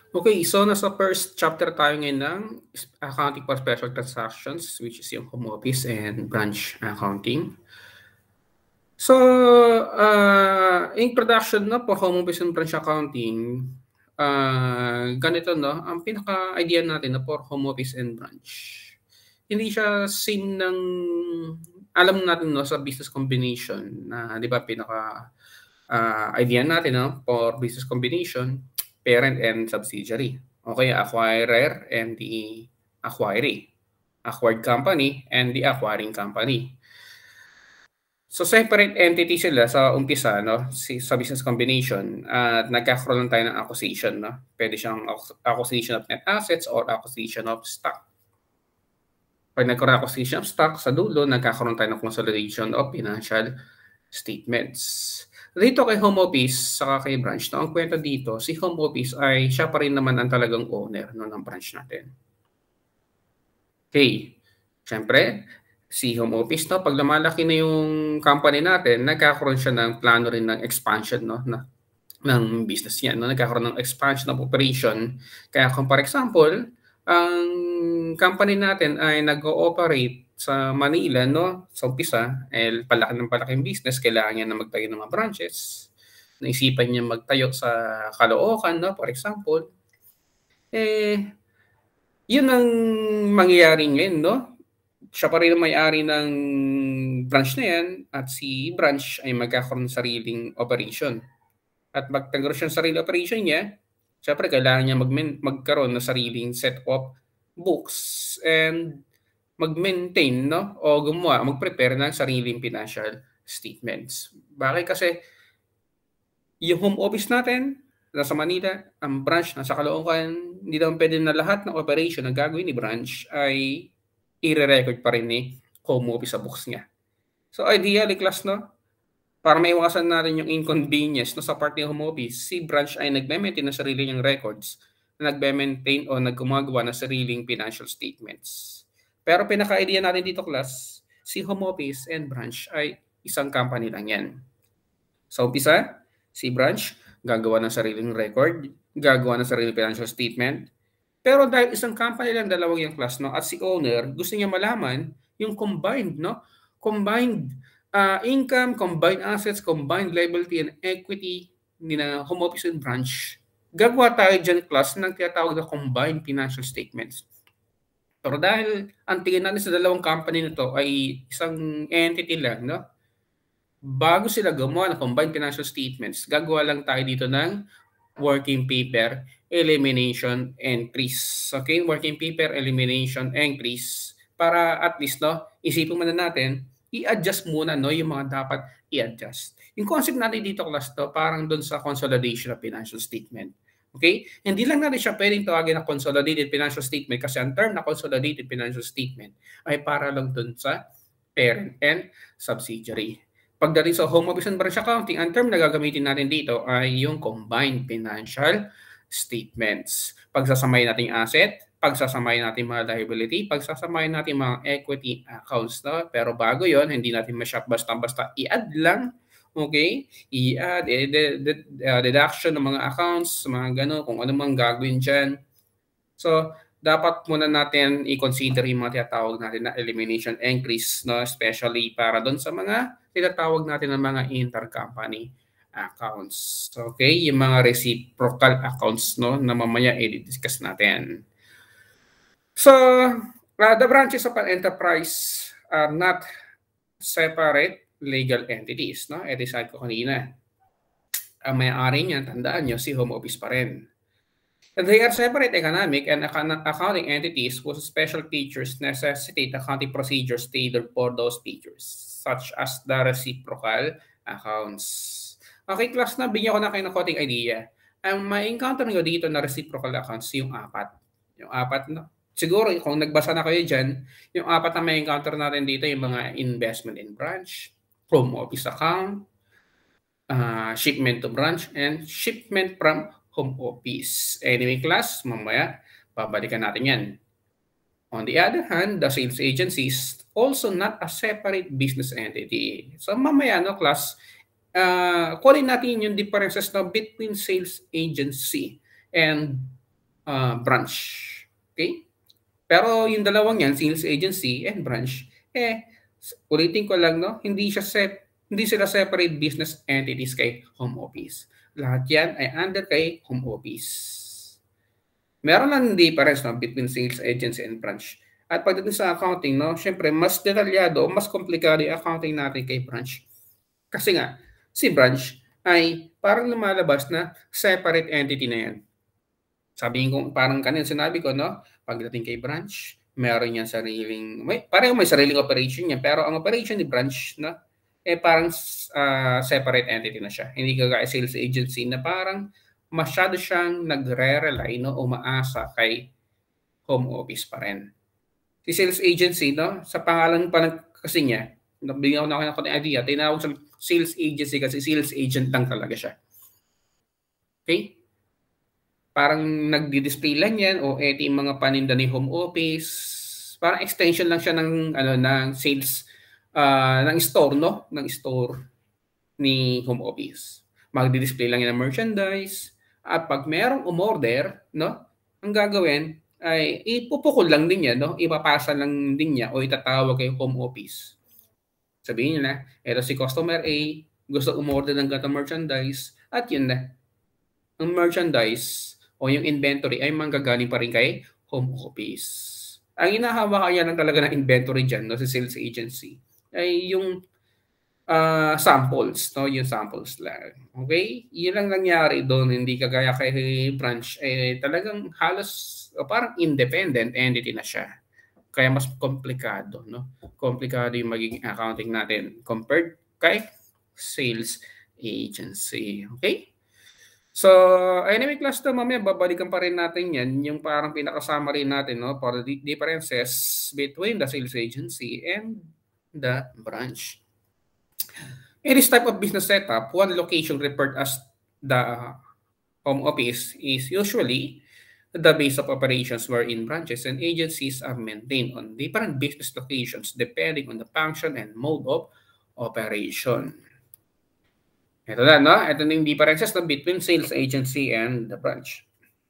Okay, so nasa first chapter tayo ngayon ng accounting for special transactions, which is yung home office and branch accounting. So, introduction na po home office and branch accounting, ganito 'no, ang pinaka-idea natin na for home office and branch, hindi siya same ng alam natin 'no sa business combination na 'di ba idea natin 'no for business combination, parent and subsidiary. Okay, acquirer and the acquiree, acquired company and the acquiring company. So separate entity sila sa umpisa 'no, sa business combination at nagkakaroon lang tayo ng acquisition 'no. Puwede siyang acquisition of net assets or acquisition of stock. 'Pag nagkaroon ng acquisition of stock, sa dulo nagkakaroon tayo ng consolidation of financial statements. Dito kay home office saka kay branch 'no, ang kuwento dito si home office ay siya pa rin naman ang talagang owner 'no, ng branch natin. Okay, siyempre si home office 'no, 'pag lumalaki na yung company natin, nagkakaroon siya ng plano rin ng expansion 'no, ng business niya 'no, nagkakaroon ng expansion of operation. Kaya kung for example, ang company natin ay nag-ooperate sa Manila 'no, sa umpisa, palaki ng palaki yung business, kailangan niya na magtayo ng mga branches. Naisipan niya magtayo sa Caloocan 'no, for example. Yun ang mangyayari ngayon 'no, siya pa rin ang may-ari ng branch na yan at si branch ay magkakaroon ng sariling operation. At magkaroon siya ng sariling operation niya, siyempre kailangan niya magkaroon ng sariling set of books and mag-maintain 'no, o mag-prepare ng sariling financial statements. Bakit? Kasi yung home office natin nasa Manila, ang branch nasa Caloocan, hindi naman puwede na lahat ng operation na gagawin ni branch ay ire-record pa rin ni home office sa books niya. So ideally class 'no, para maiwasan natin yung inconvenience 'no sa part ng home office, si branch ay nagme-maintain ng sarili niyang records, nagme-maintain o gumagawa ng sariling financial statements. Pero pinaka-idea natin dito class, si home office and branch ay isang company lang yan. Sa umpisa, si branch gagawa ng sariling record, gagawa ng sariling financial statement. Pero dahil isang company lang, dalawang yung class 'no, at si owner gusto niya malaman yung combined 'no, combined income, combined assets, combined liability and equity nina home office and branch. Gagawa tayo diyan class ng tinatawag na combined financial statements. Pero dahil ang tingin natin sa dalawang company na 'to ay isang entity lang 'no, bago sila gumawa ng combined financial statements, gagawa lang tayo dito ng working paper elimination entries. Okay, working paper elimination entries para at least 'no, isipin muna natin, i-adjust muna 'no, yung mga dapat i-adjust. Yung concept natin dito class 'to, parang dun sa consolidation of financial statement. Okay? Hindi lang natin siya puwedeng tawagin na consolidated financial statement kasi ang term na consolidated financial statement ay para lang dun sa parent and subsidiary. Pagdating sa home office and branch accounting, ang term na gagamitin natin dito ay yung combined financial statements. Pagsasamahin natin yung asset, pagsasamahin natin mga liability, pagsasamahin natin mga equity accounts. No? Pero bago yon, hindi natin basta-basta i-add lang. Okay? I-add, deduction ng mga accounts, mga gano'n, kung ano mang gagawin dyan. So, dapat muna natin i-consider yung mga tinatawag natin na elimination entries, no? Especially para doon sa mga tinatawag natin ng mga intercompany accounts. Okay? Yung mga reciprocal accounts, no? Na mamaya i-discuss natin. So, the branches of an enterprise are not separate legal entities, no? Ito sabi ko kanina. Ang may-ari niyan, tandaan nyo, si home office pa rin. They are separate economic and accounting entities whose special features necessitate accounting procedures tailored for those features, such as the reciprocal accounts. Okay, class na, bigyan ko na kayo ng konting idea. Ang ma-encounter nyo dito na reciprocal accounts, yung apat. Yung apat, no? Siguro, kung nagbasa na kayo dyan, yung apat na ma-encounter natin dito, yung mga investment in branch, home office account, shipment to branch, and shipment from home office. Anyway class, mamaya babalikan natin yan. On the other hand, the sales agency is also not a separate business entity. So mamaya no class, kunin natin yung differences na between sales agency and branch. Okay? Pero yung dalawang yan, sales agency and branch, ulitin ko lang, no, hindi sila separate business entities kay home office. Lahat yan ay under kay home office. Meron lang difference, no, between sales agency and branch. At pagdating sa accounting, no, syempre mas detalyado, mas komplikado yung accounting natin kay branch. Kasi nga, si branch ay parang lumalabas na separate entity na yan. Sabihin ko, parang kanina sinabi ko, no, pagdating kay branch, meron yan sariling, pareho may sariling operation yan, pero ang operation ni branch, no, parang separate entity na siya. Hindi kagaya sales agency na parang masyado siyang nagre-rely, no, umaasa kay home office pa rin. Si sales agency, no, sa pangalan pa kasi niya, nabigyan ko na ako ng idea, tinawag sa sales agency kasi sales agent lang talaga siya. Okay? Parang nagdi-display lang yan o ito yung mga paninda ni home office. Parang extension lang siya ng ng sales ng store, no? Ng store ni home office. Magdi-display lang yan ng merchandise. At pag merong umorder, no, ang gagawin ay ipupukol lang din yan, no? Ipapasa lang din niya o itatawag kay home office. Sabihin niya na, eto si customer A, gusto umorder ng ganitong merchandise, at yun na. Ang merchandise o yung inventory ay manggagaling pa rin kay home office. Ang inahawak kaya lang talaga ng inventory dyan, no, sa sales agency, ay yung samples, no? Yung samples lang. Okay? Yun lang nangyari doon, hindi kagaya kay branch, talagang halos parang independent entity na siya. Kaya mas komplikado, no? Komplikado yung magiging accounting natin compared kay sales agency. Okay? So, anyway class to, mamaya babalikan pa rin natin yan, yung parang pinakasama rin natin, no? For the differences between the sales agency and the branch. In this type of business setup, one location referred as the home office is usually the base of operations wherein branches and agencies are maintained on different business locations depending on the function and mode of operation. Ito na, no? Ito na yung differences between sales agency and the branch.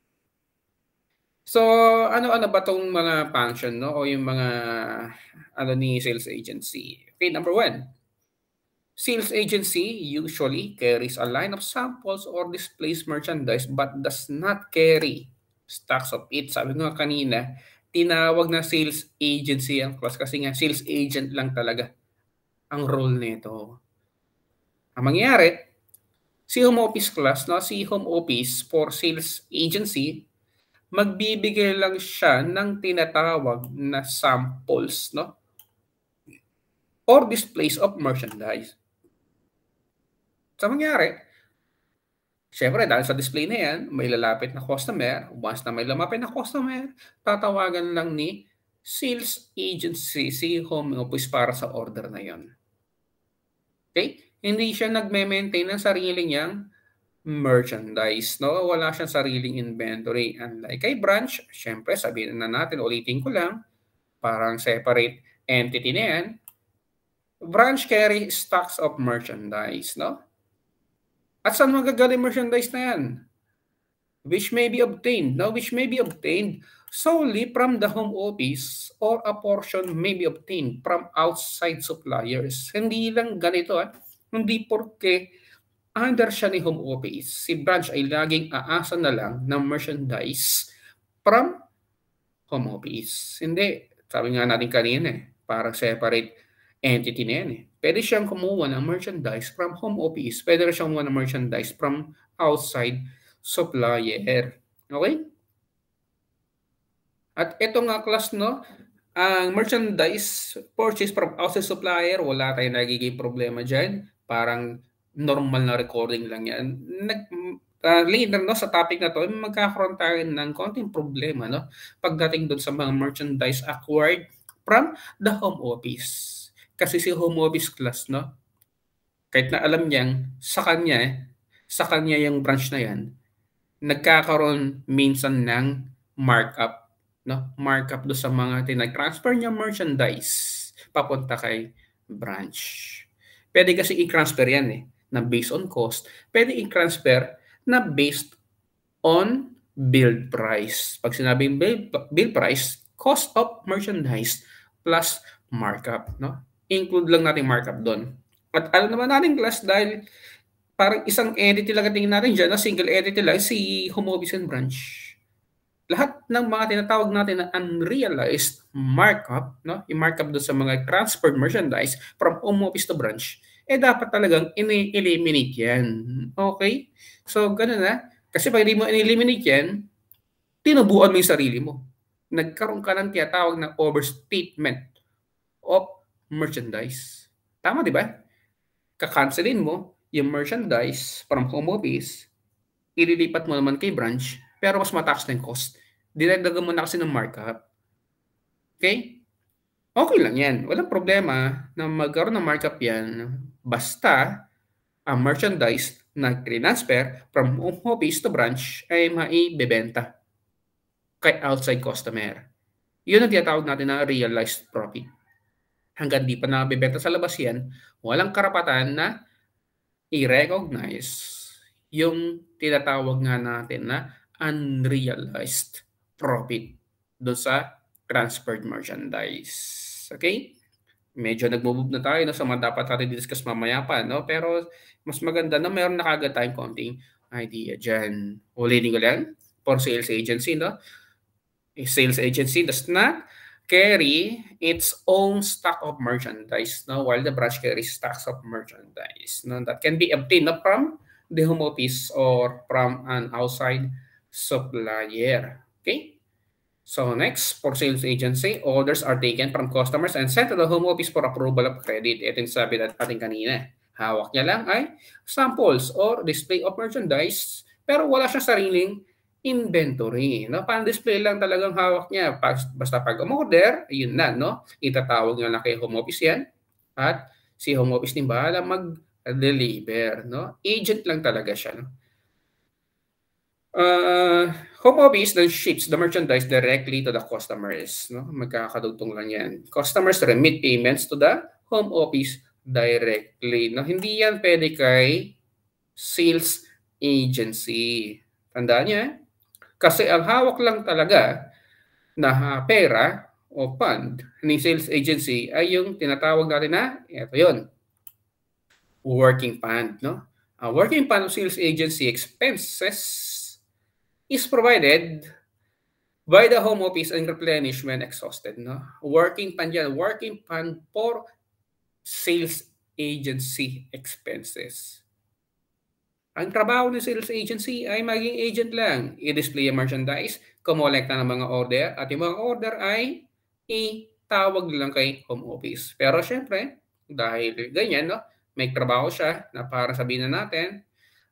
So, ano-ano ba tong mga function, no? O yung mga ni sales agency? Okay, number 1. Sales agency usually carries a line of samples or displays merchandise but does not carry stocks of it. Sabi nga kanina, tinawag na sales agency ang class kasi nga sales agent lang talaga ang role nito. Ang mangyayari, si home office class, no, si home office for sales agency, magbibigay lang siya ng tinatawag na samples, no, or displays of merchandise. Sa mangyari, syempre dahil sa display na yan, may lalapit na customer. Once na may lumapit na customer, tatawagan lang ni sales agency si home office para sa order na yon. Okay? Hindi siya nagme-maintain ng sarili niyang merchandise, no? Wala siyang sariling inventory. Unlike kay branch, syempre sabihin na natin, ulitin ko lang, parang separate entity na yan. Branch carry stocks of merchandise, no? At saan magagaling merchandise na yan? Which may be obtained, no? Which may be obtained solely from the home office or a portion may be obtained from outside suppliers. Hindi lang ganito, hindi porke under siya ni home office, si branch ay laging aasa na lang ng merchandise from home office. Hindi. Sabi nga natin kanina, parang separate entity na yan. Pwede siyang kumuha ng merchandise from home office. Pwede rin siyang kumuha ng merchandise from outside supplier. Okay? At ito nga class, no, ang merchandise purchase from outside supplier, wala tayong nagiging problema dyan. Parang normal na recording lang yan. Later, no, sa topic na to, magkakaroon tayo ng konting problema, no, pagdating doon sa mga merchandise acquired from the home office. Kasi si home office class, no, kahit na alam niyang sa kanya yung branch na yan, nagkakaroon minsan ng markup, no, markup do sa mga tinag-transfer niya merchandise papunta kay branch. Pwede kasi i-transfer yan na based on cost. Pwede i-transfer na based on bill price. Pag sinabing bill price, cost of merchandise plus markup, no? Include lang natin markup doon. At alam naman natin, class, dahil parang isang entity lang tingin natin dyan, na single entity lang, si home office and branch. Lahat ng mga tinatawag natin na unrealized markup, no? Yung markup doon sa mga transferred merchandise from home office to branch, dapat talagang ini-eliminate yan. Okay? So, ganun na. Kasi pag hindi mo in-eliminate yan, tinubuan mo yung sarili mo. Nagkaroon ka ng tinatawag na overstatement of merchandise. Tama, di ba? Kakancelin mo yung merchandise from home office, ililipat mo naman kay branch, pero mas mataas na yung cost. Dinagdagan mo na kasi ng markup. Okay? Okay lang yan. Walang problema na magkaroon ng markup yan basta ang merchandise na transfer from home office to branch ay maibebenta kay outside customer. Yun ang tinatawag natin na realized profit. Hanggang di pa nabibenta sa labas yan, walang karapatan na i-recognize yung tinatawag nga natin na unrealized profit doon sa transferred merchandise. Okay? Medyo nagmo-move na tayo, no, sa mga dapat natin discuss mamaya pa, no? Pero mas maganda na meron na kagad tayong konting idea dyan. Ulitin ko lang, for sales agency, no? A sales agency does not carry its own stock of merchandise, no, while the branch carries stocks of merchandise, no, that can be obtained from the home office or from an outside supplier. Okay? So next, for sales agency, orders are taken from customers and sent to the home office for approval of credit. Ito yung sabi natin kanina. Hawak niya lang ay samples or display of merchandise, pero wala siyang sariling inventory. No? Pan-display lang talagang hawak niya. Basta pag umorder, yun na, no? Itatawag niya na kay home office yan at si home office din bahala mag-deliver. No? Agent lang talaga siya. No? Home office then ships the merchandise directly to the customers. No? Magkakadugtong lang yan. Customers remit payments to the home office directly. No? Hindi yan pwede kay sales agency. Tandaan niya, kasi ang hawak lang talaga na pera o fund ni sales agency ay yung tinatawag natin na, ito yun, working fund. No? A working fund of sales agency expenses is provided by the home office and replenished when exhausted. No? Working fund yan, working fund for sales agency expenses. Ang trabaho ng sales agency ay maging agent lang. I-display ang merchandise, kumolekta ng mga order, at yung mga order ay itawag lang kay home office. Pero syempre, dahil ganyan, no, may trabaho siya na para sabihin na natin,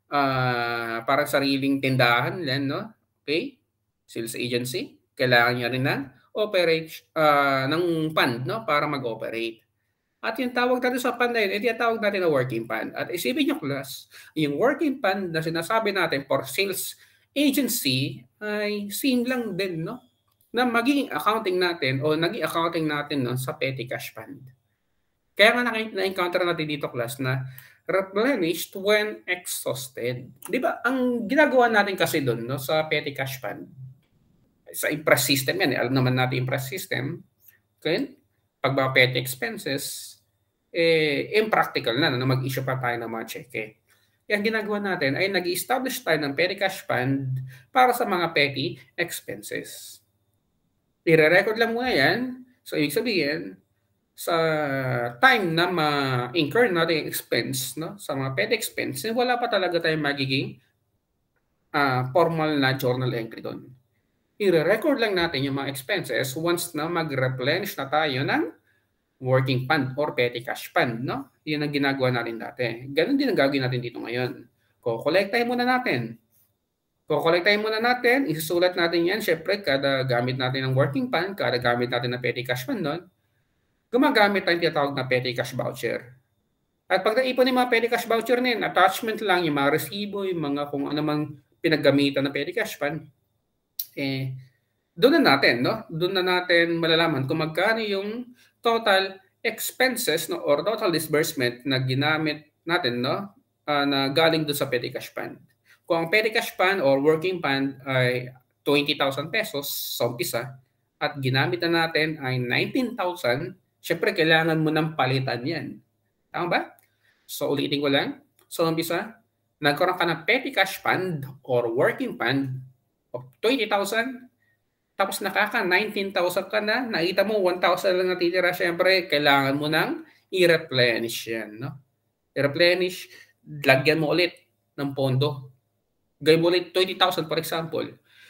parang sariling tindahan lang, no? Okay? Sales agency, kailangan niya rin ng operate ng fund, no, para mag-operate. At yung tawag natin sa fund na yun, tinatawag natin na working fund. At isipin nyo, class, yung working fund na sinasabi natin for sales agency ay same lang din, no? Na magiging accounting natin o naging accounting natin, no, sa petty cash fund. Kaya nga na-encounter natin dito, class, na replenished when exhausted. Di ba? Ang ginagawa natin kasi doon, no, sa petty cash fund, sa impress system yan, alam naman natin impress system, okay? Pag mga petty expenses, impractical na mag-issue pa tayo ng mga cheque. Kaya ang ginagawa natin ay nag-establish tayo ng petty cash fund para sa mga petty expenses. I-record lang muna yan. So, ibig sabihin, sa time na ma-incur natin yung expense, no, sa mga petty expense, wala pa talaga tayong magiging formal na journal entry doon. I-record lang natin yung mga expenses once na mag-replenish na tayo ng working fund or petty cash fund, no? Yun ang ginagawa natin dati. Ganun din ang gagawin natin dito ngayon. Kukolektahin muna natin. Isusulat natin yan. Siyempre, kada gamit natin ng working fund, kada gamit natin ng petty cash fund doon, gumagamit tayong tinatawag na petty cash voucher. At pag naipon yung mga petty cash voucher na yun, attachment lang, yung mga resibo, yung mga kung ano mang pinaggamitan ng petty cash fund, doon na natin, no? Doon na natin malalaman kung magkano yung total expenses, no, or total disbursement na ginamit natin, no, na galing doon sa petty cash fund. Kung ang petty cash fund or working fund ay 20,000 pesos sa umpisa at ginamit na natin ay 19,000, syempre kailangan mo ng palitan yan. Tama ba? So ulitin ko lang. So umpisa, nagkaroon ka ng petty cash fund or working fund of 20,000, tapos nakaka 19,000 ka na, nakita mo 1,000 lang natitira, syempre kailangan mo nang i-replenish yan. No? I-replenish, lagyan mo ulit ng pondo. Gawin mo ulit 20,000 for example.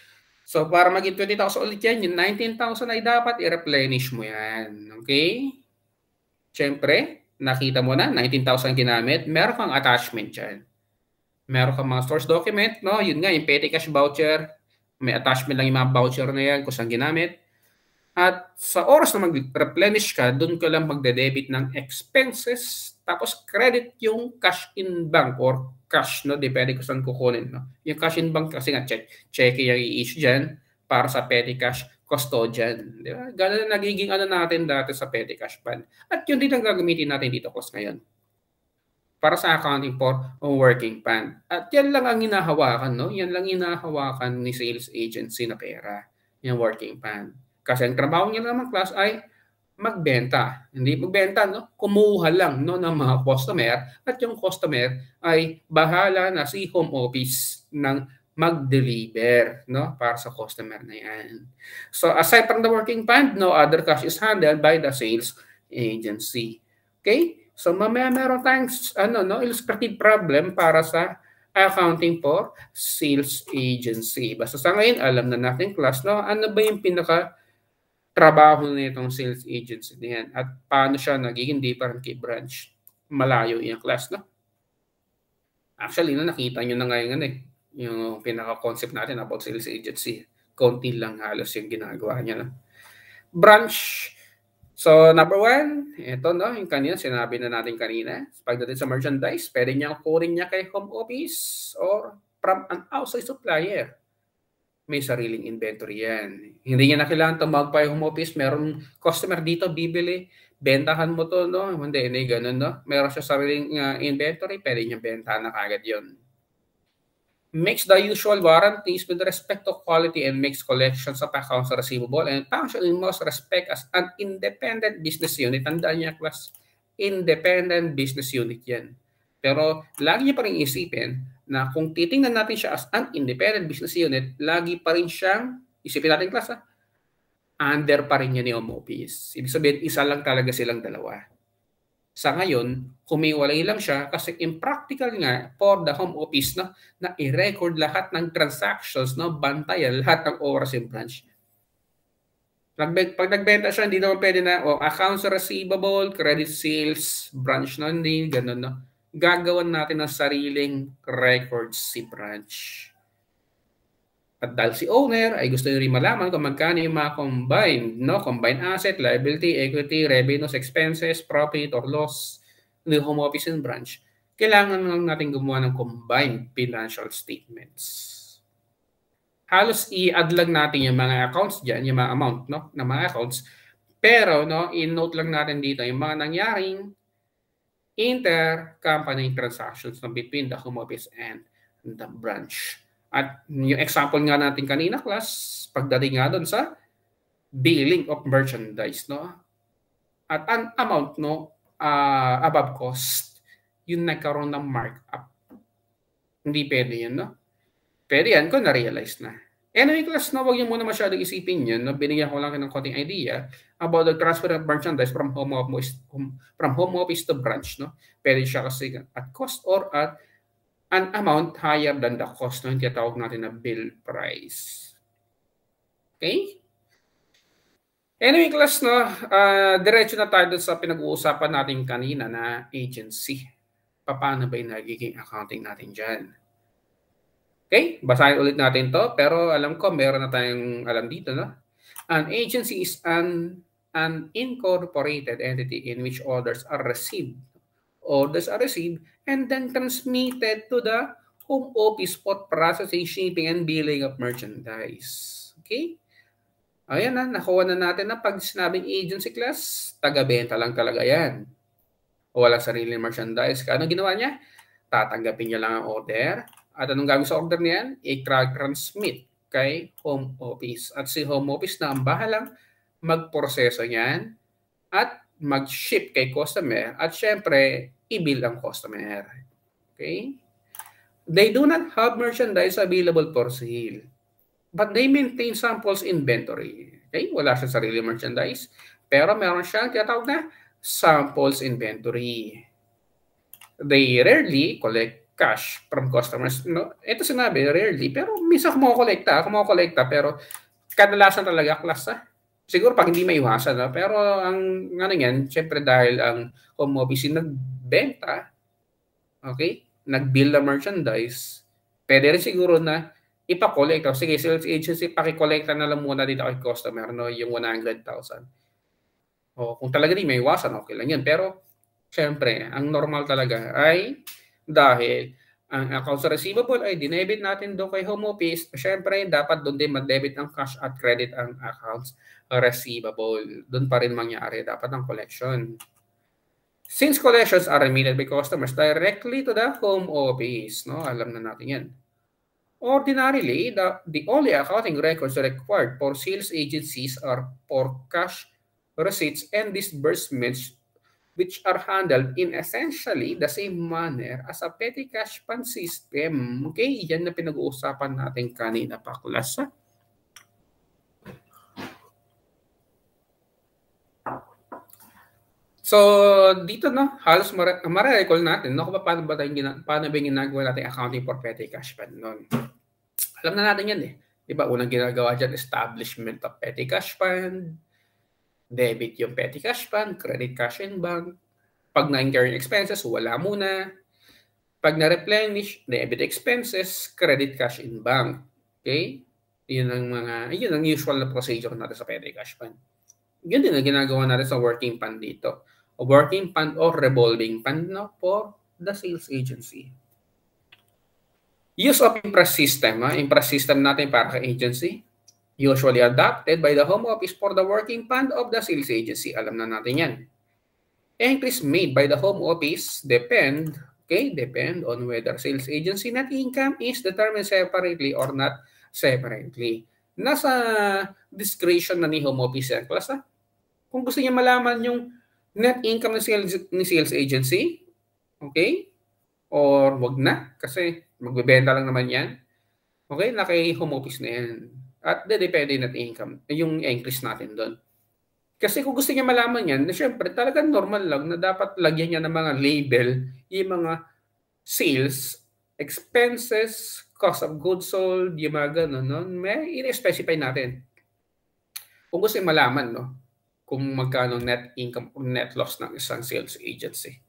So para maging 20,000 ulit yan, yung 19,000 ay dapat i-replenish mo yan. Okay? Siyempre, nakita mo na 19,000 ginamit, meron kang attachment dyan. Meron kang mga source document, no? Yun nga, yung petty cash voucher, may attachment lang yung mga voucher na yan kung saan ginamit. At sa oras na mag-replenish ka, doon ka lang magde-debit ng expenses, tapos credit yung cash in bank or cash, no? Depende kung saan kukunin, no? Yung cash in bank kasi nga check yung i-issue dyan para sa petty cash custodian. Di ba? Ganun na nagiging natin dati sa petty cash fund. At yun din ang gagamitin natin dito course ngayon para sa accounting for working fund. At yan lang ang hinahawakan, no? Yan lang hinahawakan ni sales agency na pera, yung working fund. Kasi ang trabaho niya naman class ay magbenta. Hindi magbenta, no? Kumuha lang, no, ng mga customer at yung customer ay bahala na si home office ng mag-deliver, no, para sa customer na yan. So aside from the working fund, no other cash is handled by the sales agency. Okay? So mamaya meron tayong illustrative problem para sa accounting for sales agency. Basta sa ngayon, alam na natin class, no, ano ba yung trabaho nitong sales agency na yan at paano siya nagiging different kay branch. Malayo yung class, no? Actually, nakita nyo na ngayon yung pinaka-concept natin about sales agency. Konti lang halos yung ginagawa niya. No? Branch. So, number one, ito, no, yung kanina, sinabi na natin kanina. Pagdating sa merchandise, pwede niya kunin niya kay home office or from an outside supplier. May sariling inventory yan. Hindi niya na kailangan tumawag pa yung home office. Meron customer dito, bibili. Bentahan mo to, no? Hindi, ganun, no? Meron siya sariling inventory, pwede niya bentahan na kagad yun. Makes the usual warranties with respect to quality and makes collections of accounts receivable and function in most respect as an independent business unit. Tandaan niya, class, independent business unit yan. Pero lagi niya pa rin isipin na kung titingnan natin siya as an independent business unit, lagi pa rin siyang, isipin natin class, under pa rin niya ni home office. Ibig sabihin, isa lang talaga silang dalawa. Sa ngayon, humiwalay lang siya kasi impractical nga for the home office na i-record lahat ng transactions, bantayan lahat ng oras yung branch. Pag nagbenta siya, hindi naman pwede na accounts receivable, credit sales, branch na hindi, ganun, no? Gagawan natin ng sariling records si branch. At dahil si owner ay gusto nyo rin malaman kung magkano yung mga combined asset, liability, equity, revenues, expenses, profit or loss ng home office and branch, kailangan lang natin gumawa ng combined financial statements. Halos i-add lang natin yung mga accounts dyan, yung mga amount, no, ng mga accounts. Pero, no, i-note lang natin dito yung mga nangyaring intercompany transactions between the home office and the branch. At yung example nga natin kanina, class, pagdating nga doon sa billing of merchandise, no? At an amount, no, above cost, yung nagkaroon ng markup. Hindi pwede yan, no? Pwede yan kung na-realize na. Anyway, class, no, huwag yung muna masyadong isipin yun. No? Binigyan ko lang ng konting idea about the transfer of merchandise from home office to branch. No? Pwede siya kasi at cost or at an amount higher than the cost. No? Yung tinatawag natin na bill price. Okay? Anyway, class, no, diretso na tayo dun sa pinag-uusapan natin kanina na agency. Paano ba yung nagiging accounting natin dyan? Okay, basahin ulit natin to, pero alam ko meron na tayong alam dito, no? An agency is an incorporated entity in which orders are received. Orders are received and then transmitted to the home office for processing, shipping, and billing of merchandise. Okay? Ayan na, nakuha na natin na pag sinabing agency class, taga-benta lang talaga yan. Walang sariling merchandise. Ano ginawa niya? Tatanggapin niya lang ang order. At anong gagawin sa order niyan? I-transmit kay home office. At si home office na ang bahalang magproseso niyan at mag-ship kay customer at syempre, i-bill ang customer. Okay? They do not have merchandise available for sale, but they maintain samples inventory. Okay? Wala siya sarili merchandise, pero meron siyang tinatawag na samples inventory. They rarely collect cash from customers. No? Ito sinabi, rarely, pero minsan kumokolekta, pero kadalasan talaga class siguro pag hindi maiwasan, no? Pero ang ano yan, syempre dahil ang home office nagbenta, okay, nag-build na merchandise, pwede rin siguro na ipa-collect. Sige, sales agency, paki-collecta na lang muna dito kay customer, no, yung 100,000. O kung talaga di maiwasan, okay lang yun. Pero syempre, ang normal talaga ay dahil ang accounts receivable ay dinebit natin doon kay home office, syempre dapat doon din mag-debit ang cash at credit ang accounts receivable. Doon pa rin mangyari dapat ang collection. Since collections are remitted by customers directly to the home office, no? Alam na natin yan. Ordinarily, the only accounting records required for sales agencies are for cash receipts and disbursements, which are handled in essentially the same manner as a petty cash fund system. Okay, yan na pinag-uusapan natin kanina pa, class. So, dito no, halos mare-recall natin no, kung paano ba yung ginagawa natin accounting for petty cash fund noon. Alam na natin yan eh. Diba, unang ginagawa dyan, establishment of petty cash fund, debit yung petty cash fund, credit cash in bank. Pag na-incurring expenses, wala muna. Pag na-replenish, debit expenses, credit cash in bank. Okay? Yun ang usual na procedure natin sa petty cash fund. Yun din ang ginagawa natin sa working fund dito. A working fund or revolving fund no, for the sales agency. Use of impress system. Impress system natin para sa agency. Usually adopted by the home office for the working fund of the sales agency. Alam na natin yan. Entries made by the home office depend on whether sales agency net income is determined separately or not separately. Nasa discretion na ni home office yan, class. Kung gusto niya malaman yung net income ni sales agency, okay? Or wag na, kasi magbebenta lang naman yan. Okay, naki home office na yan. At depende net income, yung entries natin doon. Kasi kung gusto niya malaman yan, syempre talagang normal lang na dapat lagyan niya ng mga label, yung mga sales, expenses, cost of goods sold, yung mga gano'n, no? May i-specify natin. Kung gusto niya malaman, no? Kung magkano net income or net loss ng isang sales agency.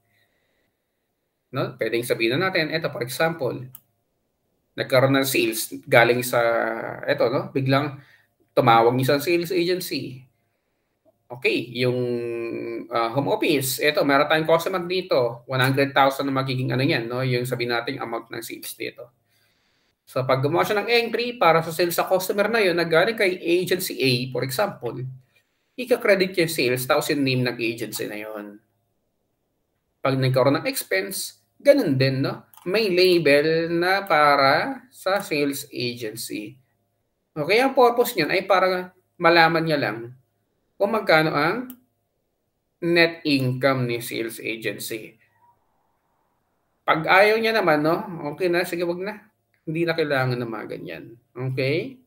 No? Pwedeng sabihin na natin, ito for example, nagkaroon ng sales galing sa, ito, no? Biglang tumawag isang sales agency. Okay, yung home office, ito, meron tayong customer dito, 100,000 na magiging ano yan, no? Yung sabihin natin amount ng sales dito. So pag gumawa siya ng entry para sa sales sa customer na yun, nagaling kay agency A, for example, ika-credit yung sales, tapos yung name ng agency na yun. Pag nagkaroon ng expense, ganun din, no? May label na para sa sales agency. Okay, ang purpose niyan ay para malaman niya lang kung magkano ang net income ni sales agency. Pag ayaw niya naman, no? Okay na, sige, wag na. Hindi na kailangan na mga ganyan. Okay?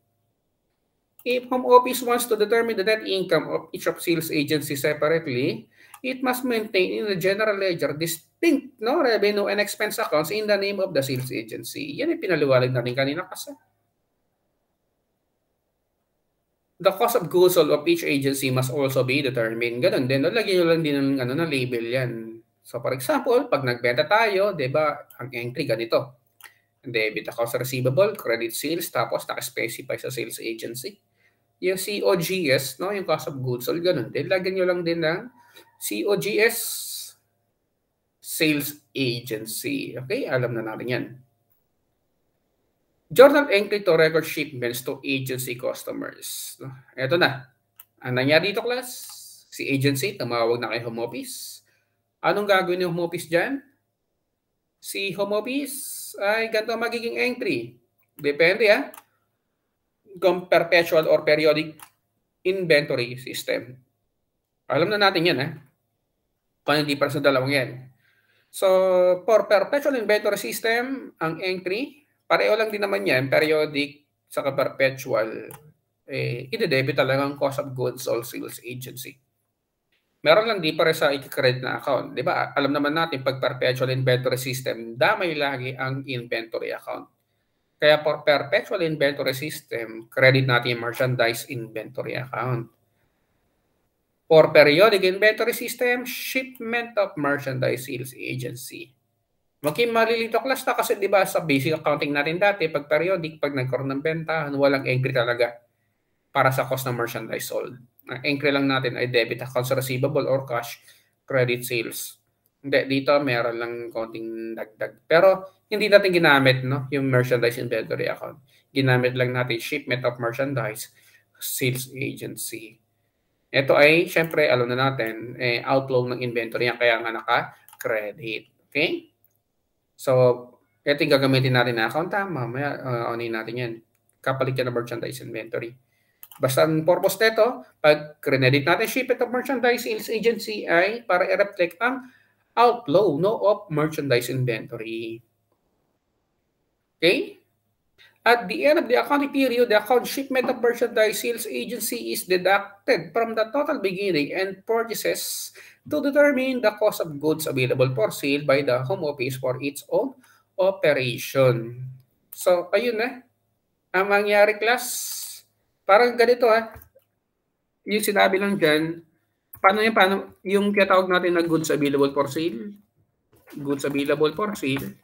If home office wants to determine the net income of each of sales agency separately, it must maintain in the general ledger distinct revenue and expense accounts in the name of the sales agency. Yan yung pinaliwanag natin kanina kasi. The cost of goods sold of each agency must also be determined. Ganun din. Lagyan nyo lang din ng label yan. So for example, pag nagbenta tayo, diba, ang entry ganito. Debit accounts receivable, credit sales, tapos naka-specify sa sales agency. Yung COGS, no, yung cost of goods sold, ganun din. Lagyan nyo lang din ng COGS sales agency. Okay, alam na natin yan. Journal entry to record shipments to agency customers. Ito na. Ang nangyari dito, class, si agency, tumawag na kay home office. Anong gagawin ng home office dyan? Si home office ay ganito magiging entry. Depende kung perpetual or periodic inventory system. Alam na natin yan kung hindi para sa dalawang yan. So, for perpetual inventory system, ang entry, pareho lang din naman yan, periodic sa perpetual, ide-debit talaga ang cost of goods or sales agency. Meron lang difference sa i-credit na account. Di ba? Alam naman natin, pag perpetual inventory system, damay lagi ang inventory account. Kaya for perpetual inventory system, credit natin yung merchandise inventory account. For periodic inventory system, shipment of merchandise sales agency. Maging malilito class na kasi 'di ba sa basic accounting natin dati, pag periodic, pag nagkaroon ng bentahan, walang entry talaga para sa cost ng merchandise sold. Ang entry lang natin ay debit accounts receivable or cash credit sales. Hindi, dito meron lang konting dagdag. Pero hindi natin ginamit yung merchandise inventory account. Ginamit lang natin shipment of merchandise sales agency. Ito ay, syempre, alam na natin, outflow ng inventory yan, kaya nga naka-credit. Okay? So, ito yung gagamitin natin na account. Mamaya, onin natin yan. Kapalit yan ng merchandise inventory. Basta ang purpose nito, pag credit natin shipment of merchandise sales agency ay para i-reflect ang outflow of merchandise inventory. Okay? At the end of the accounting period, the account shipment of merchandise sales agency is deducted from the total beginning and purchases to determine the cost of goods available for sale by the home office for its own operation. So, ayun ang mangyari class. Parang ganito yung sinabi lang dyan, paano yung tinatawag natin na goods available for sale? Goods available for sale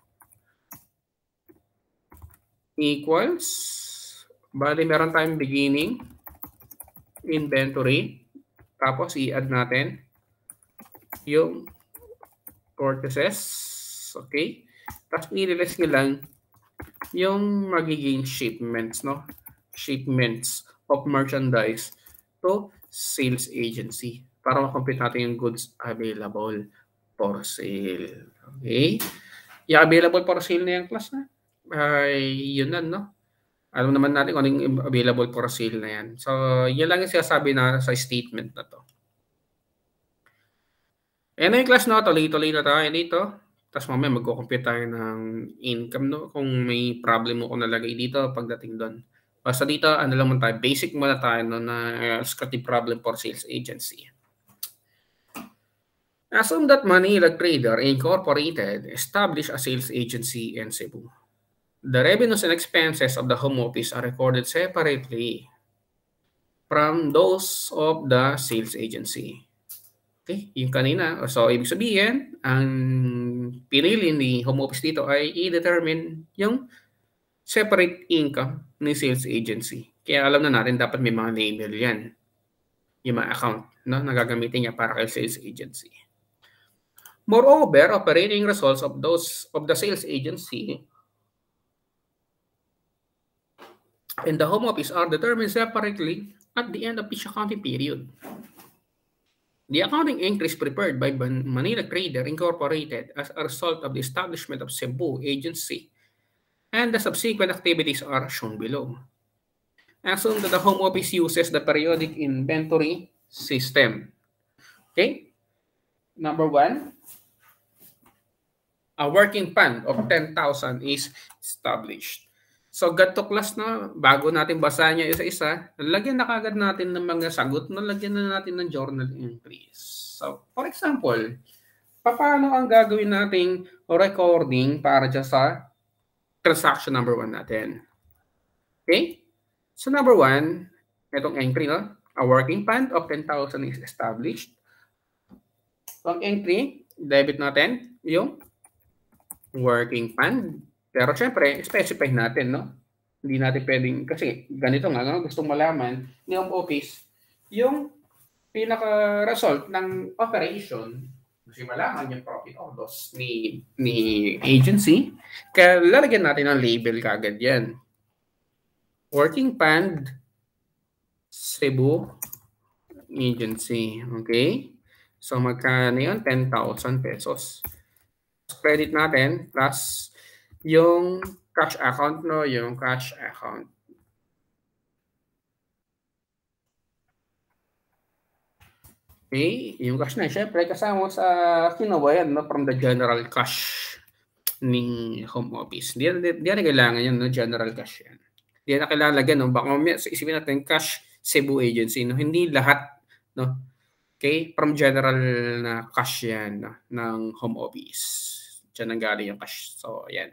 equals, bali meron tayong beginning, inventory, tapos i-add natin yung purchases, okay? Tapos nililis nyo lang yung magiging shipments, shipments of merchandise to sales agency para makomplete natin yung goods available for sale. Okay? Yung available for sale na yung class ay yun alam naman natin kung anong available for sale na yan. So, yun lang yung sinasabi na sa statement na to. And yung class tuloy-tuloy na tayo dito. Tapos mamaya magko-compute tayo ng income kung may problem mo kung nalagay dito pagdating doon. Basta dito, ano lang muna tayo, basic muna tayo na descriptive problem for sales agency. Assume that Manila Trader Incorporated established a sales agency in Cebu. The revenues and expenses of the home office are recorded separately from those of the sales agency. Okay, yung kanina. So, ibig sabihin, ang pinili ni home office dito ay i-determine yung separate income ni sales agency. Kaya alam na natin, dapat may mga label yan. Yung mga account na gagamitin niya para kay sales agency. Moreover, operating results of the sales agency and the home office are determined separately at the end of each accounting period. The accounting entries prepared by Manila Trader Incorporated as a result of the establishment of Cebu Agency and the subsequent activities are shown below. Assume that the home office uses the periodic inventory system. Okay? Number 1, a working fund of 10,000 is established. So, ganito class bago natin basahin niya isa-isa, lagyan na kagad natin ng mga sagot, lagyan na natin ng journal entries. So, for example, paano ang gagawin nating recording para dyan sa transaction number 1 natin? Okay? So, number 1, itong entry, a working fund of 10,000 is established. So, ang entry, debit natin yung working fund. Pero syempre, specify natin, Hindi natin pwedeng, kasi ganito gustong malaman ni home office yung pinaka-result ng operation. Kasi malaman yung profit or loss ni agency. Kaya lalagyan natin ng label kagad yan. Working fund, Cebu Agency. Okay? So magkano yun? 10,000 pesos. credit natin plus yung cash account, no? Yung cash account. Okay, yung cash na, syempre kasama sa kinawayan, no? From the general cash ni home office. Di na kailangan yan, no? General cash yan. Di na kailangan lagyan, no? Baka mamaya isipin natin cash Cebu agency, no? Hindi lahat, no? Okay, from general na cash yan, no? Ng home office. Diyan ang galing yung cash. So, yan.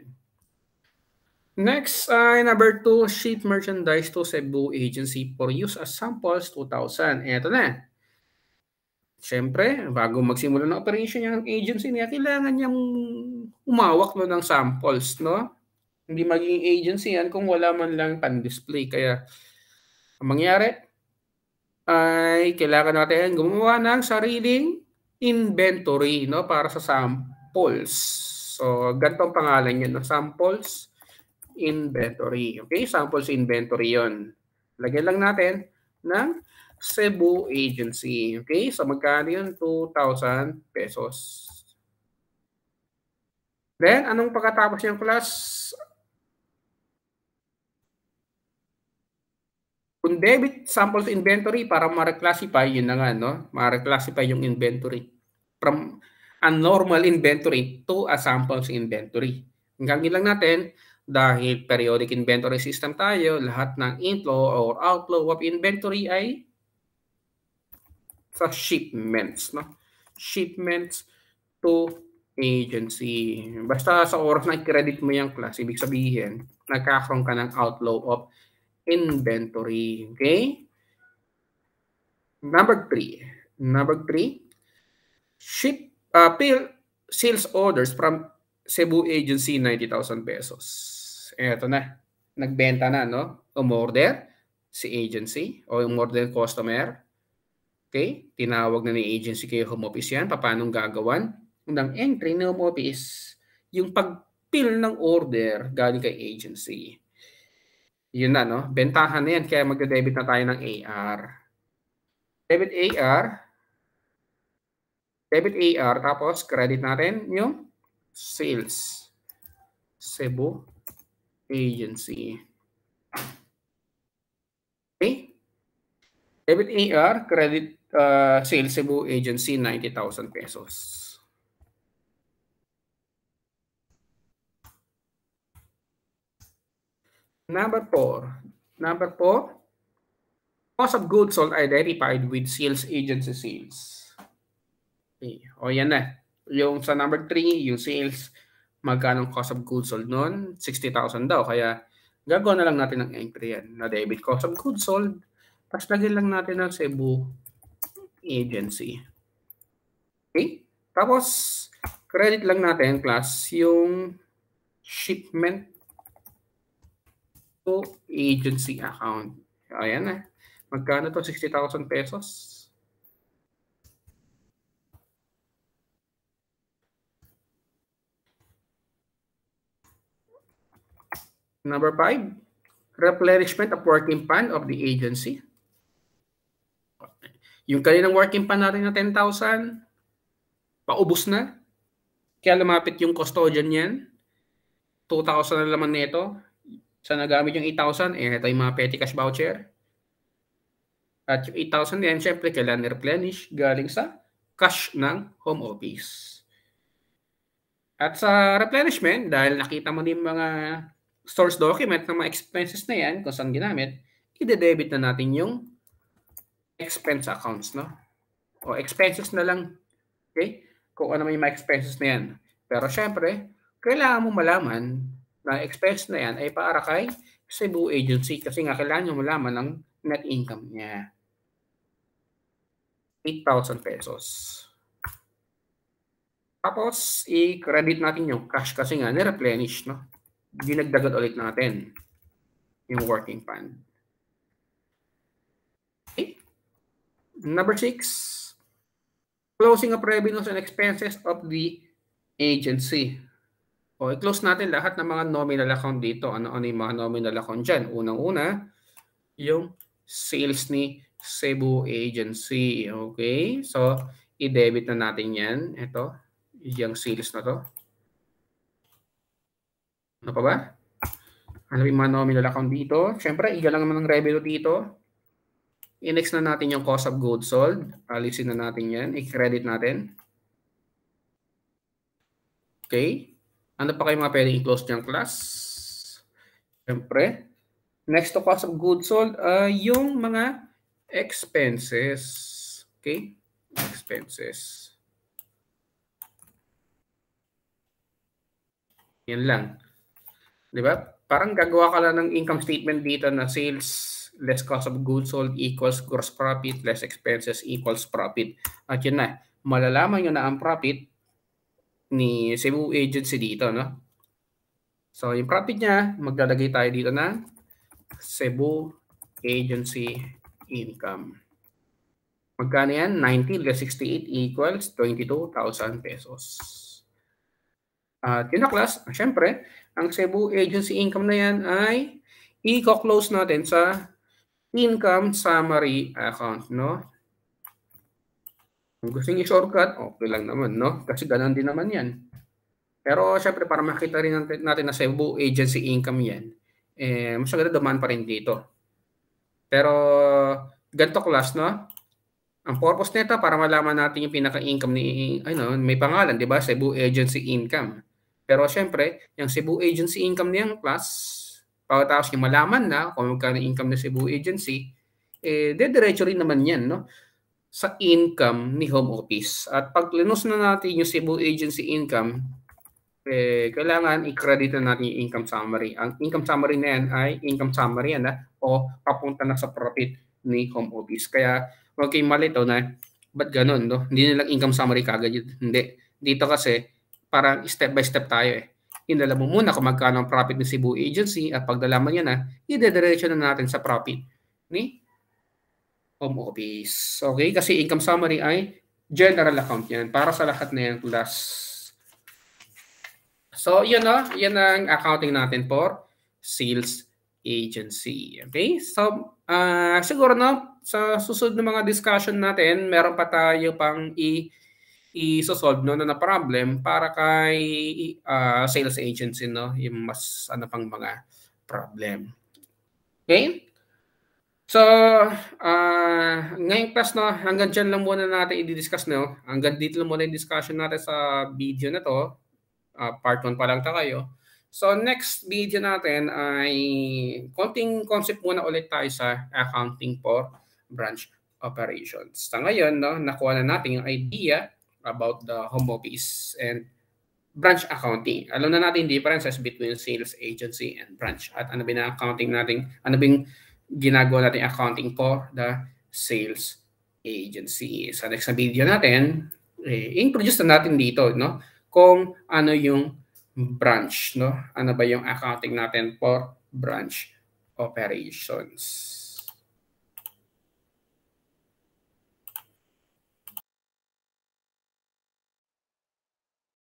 Next, number 2, ship merchandise to Cebu agency for use as samples 2,000. Eto na. Siyempre, bago magsimula ng operation yung agency niya, kailangan niyang umawak, no, ng samples, no? Hindi magiging agency yan kung wala man lang pan-display. Kaya, ang mangyari ay kailangan natin gumawa ng sariling inventory, no, para sa samples. So, ganito ang pangalan niya, no? Samples inventory. Okay? Samples inventory yon. Lagyan lang natin ng Cebu agency. Okay? So, magkano yun? 2,000 pesos. Then, anong pagkatapos yung class? Kung debit samples inventory, para ma-reclassify, yun na nga, no? Ma-reclassify yung inventory from a normal inventory to a samples inventory. Hanggang lang natin, dahil periodic inventory system tayo, lahat ng inflow or outflow of inventory ay sa shipments, no? Shipments to agency. Basta sa oras na i-credit mo yung class, ibig sabihin, nagkakaroon ka ng outflow of inventory. Okay? Number 3. Ship sales orders from Cebu agency 90,000 pesos. Eto na. Nagbenta na, no? Umorder si agency o umorder customer. Okay? Tinawag na ni agency kayo home office yan. Paano gagawan ng entry ng home office? Yung pag-fill ng order galing kay agency. Yun na, no? Bentahan na yan. Kaya magde-debit na tayo ng AR. Debit AR, tapos credit natin yung sales Cebu agency. Okay? Debit AR, credit sales Cebu agency, 90,000 pesos. Number 4, cost of goods sold identified with sales agency sales. Okay. O yan na. Yung sa number 3, yung sales, magkano cost of goods sold nun? 60,000 daw. Kaya gagawa na lang natin ng entry yan na debit cost of goods sold. Tapos lagyan lang natin ng Cebu agency. Okay? Tapos, credit lang natin plus yung shipment to agency account. Ayan na. Magkano to? 60,000 pesos. Number 5, replenishment of working fund of the agency. Yung kaninang working fund natin na 10,000, paubos na. Kaya lumapit yung custodian niyan. 2,000 na laman nito. Sa nagamit yung 8,000, ito yung mga petty cash voucher. At yung 8,000 yan, syempre, kailangan i-replenish galing sa cash ng home office. At sa replenishment, dahil nakita mo din mga source document ng mga expenses na yan, kung saan ginamit, i-debit na natin yung expense accounts, no? O expenses na lang, okay? Kung ano may mga expenses na yan. Pero syempre, kailangan mo malaman na expense na yan ay para kay Cebu agency kasi nga kailangan nyo malaman ng net income niya. 8,000 pesos. Tapos, i-credit natin yung cash kasi nga ni-replenish, no? Dinagdagan ulit natin yung working fund. Okay. Number 6, closing of revenues and expenses of the agency. O, i-close natin lahat ng mga nominal account dito. Ano yung mga nominal account dyan? Unang-una, yung sales ni Cebu agency. Okay? So, i-debit na natin yan. Ito, yung sales na to. Ano pa ba? Ano yung mga nominal account dito? Siyempre, iga lang naman ng revenue dito. I-next na natin yung cost of goods sold. Alisin na natin yan. I-credit natin. Okay. Ano pa kayo mga pwedeng i-close niyang class? Siyempre, next to cost of goods sold, yung mga expenses. Okay? Expenses. Yan lang. Di ba? Parang gagawa ka lang ng income statement dito na sales less cost of goods sold equals gross profit less expenses equals profit. At yun na. Malalaman nyo na ang profit ni Cebu Agency dito, no? So, yung profit niya, maglalagay tayo dito na Cebu Agency income. Magkano yan? 90 less 68 equals 22,000 pesos. At yun na class, syempre, ang Cebu Agency income na yan ay i-close natin sa income summary account, no? Kung gusto niyo shortcut, okay lang naman, no? Kasi ganun din naman yan. Pero syempre, para makita rin natin na Cebu Agency income yan, mas maganda dumaan pa rin dito. Pero ganito class, no? Ang purpose nito para malaman natin yung pinaka-income ni, may pangalan, di ba? Cebu Agency income. Pero syempre, yung Cebu Agency income niyang class, pagkatapos yung malaman na kung magkano income ng Cebu Agency, dediretso rin naman yan, no? Sa income ni home office. At pag linus na natin yung Cebu Agency income, kailangan i-credit na natin yung income summary. Ang income summary na yan ay income summary yan, o papunta na sa profit ni home office. Kaya huwag kayong malito na ba't ganun, no? Hindi nilang income summary kagad yun. Hindi. Dito kasi parang step by step tayo Inala mo muna kung magkano ang profit ng Cebu Agency at pag nalaman niya na, i-dediretso na natin sa profit ni home office. Okay? Kasi income summary ay general account yan. Para sa lahat na yan class. So, yun yan ang accounting natin for sales agency. Okay? So, siguro sa susunod na mga discussion natin, meron pa tayo pang i-solve na problem para kay sales agency, no? Yung mas pang mga problem. Okay? So, ngayong class, hanggang dyan lang muna natin i-discuss, no? Hanggang dito lang muna yung discussion natin sa video na to. Part 1 pa lang tayo. So, next video natin ay konting concept muna ulit tayo sa accounting for branch operations. Sa ngayon, nakuha na natin yung idea about the home office and branch accounting. Alam na natin differences between sales agency and branch. At ano ba accounting natin, ano bang ginagawa natin accounting for the sales agency. Sa next na video natin, introduce na natin dito, no? Kung ano yung branch, no? Ano ba yung accounting natin for branch operations.